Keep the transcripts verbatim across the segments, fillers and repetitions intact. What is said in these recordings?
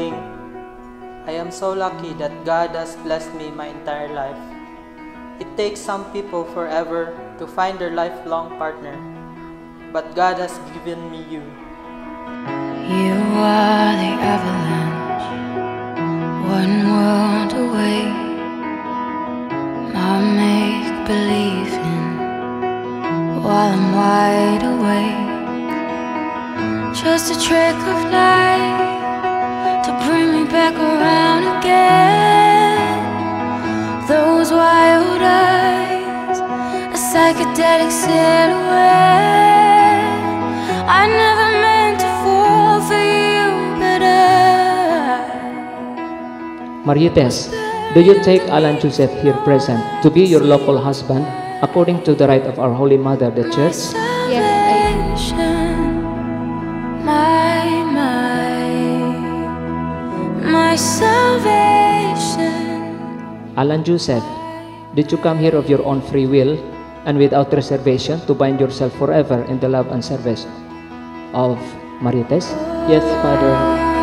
sibling. I am so lucky that God has blessed me my entire life. It takes some people forever to find their lifelong partner, but God has given me you. You are the avalanche, one world away. My make-believe in while I'm wide awake. Just a trick of light to bring me back around again. Those wild eyes, a psychedelic silhouette. I never meant to fall for you, but I... Marietes, do you take Alan Joseph here present to be your local husband according to the rite of our Holy Mother, the Church? Yes, I do. My, my, my salvation. Alan Joseph, did you come here of your own free will and without reservation to bind yourself forever in the love and service of Marietes? Yes, Father.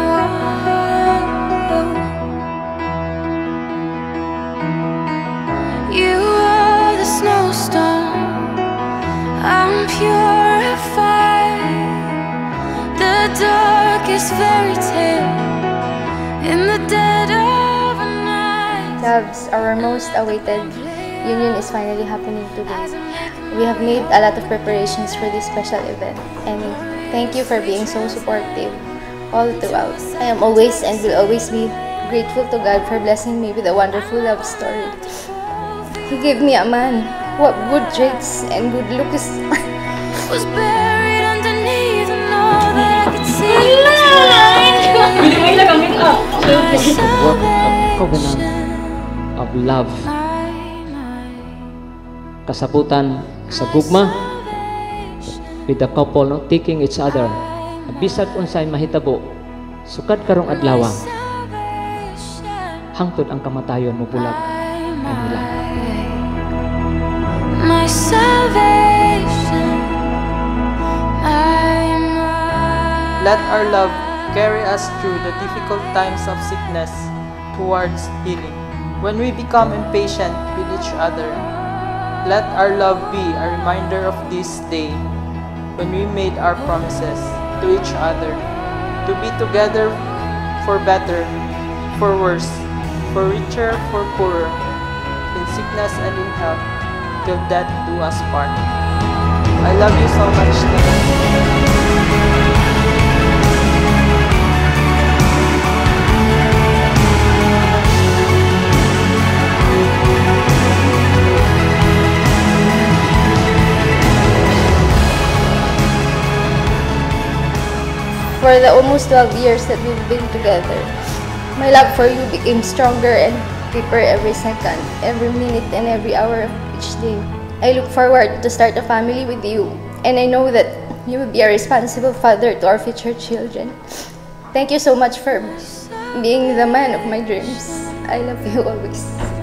You are the snowstorm, I'm purified. The darkest fairy tale in the dead of a night. Loves, our most awaited union is finally happening today. We have made a lot of preparations for this special event, and thank you for being so supportive all throughout. I am always and will always be grateful to God for blessing me with a wonderful love story. He gave me a man who had good traits and good looks. Was buried underneath and all that I could see. Work of covenant of love. Kasabutan sa gugma with the couple no taking each other. Bisag unsay mahitabo sukad karong adlaw hangtod ang kamatayon mo bulag kanila. My salvation, my, my. Let our love carry us through the difficult times of sickness towards healing. When we become impatient with each other, let our love be a reminder of this day when we made our promises to each other to be together for better, for worse, for richer, for poorer, in sickness and in health, till death do us part. I love you so much, Tina. For the almost twelve years that we've been together, my love for you became stronger and deeper every second, every minute, and every hour of each day. I look forward to start a family with you, and I know that you will be a responsible father to our future children. Thank you so much for being the man of my dreams. I love you always.